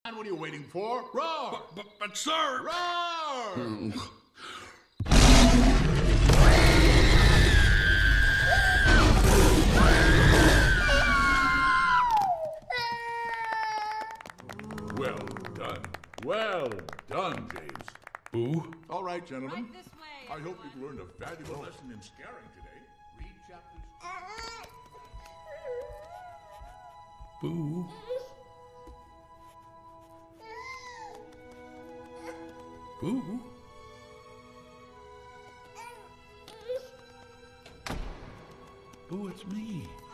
And what are you waiting for? Roar! But sir! Roar! Well done. Well done, James. Boo? All right, gentlemen. Right this way, I hope you've learned a valuable lesson in scaring today. Read chapters. Boo? Boo? Boo, it's me.